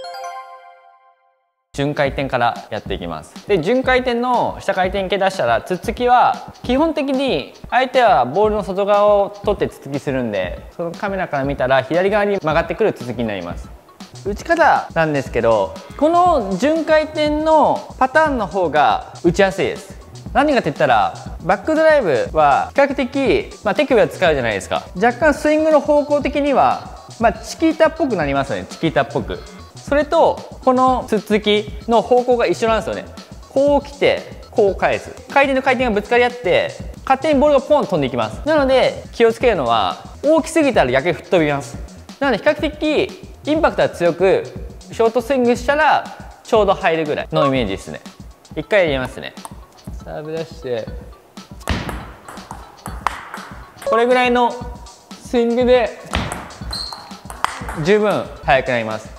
順回転からやっていきます。で、順回転の下回転系出したら、つっつきは基本的に相手はボールの外側を取ってつっつきするんで、そのカメラから見たら左側に曲がってくるつっつきになります。打ち方なんですけど、この順回転のパターンの方が打ちやすいです。何かって言ったら、バックドライブは比較的、手首を使うじゃないですか。若干スイングの方向的には、チキータっぽくなりますよね。チキータっぽく。それとこのつっつきの方向が一緒なんですよね。こう来てこう返す、回転と回転がぶつかり合って勝手にボールがポンと飛んでいきます。なので気をつけるのは、大きすぎたら逆に吹っ飛びます。なので比較的インパクトが強くショートスイングしたらちょうど入るぐらいのイメージですね。一回やりますね。サーブ出してこれぐらいのスイングで十分速くなります。